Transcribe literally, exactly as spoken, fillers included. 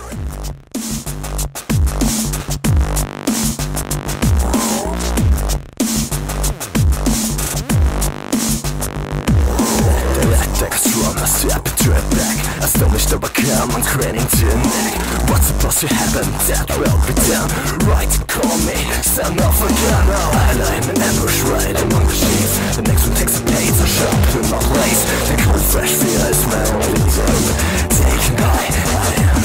I still wish to become on training to neck. What's supposed to happen? That will be done. Right, call me, son of a gun. I lie in an ambush right among the sheets. The next one takes a pace, I sharp to my place. The cold fresh fear is my only dope. Taking high, I am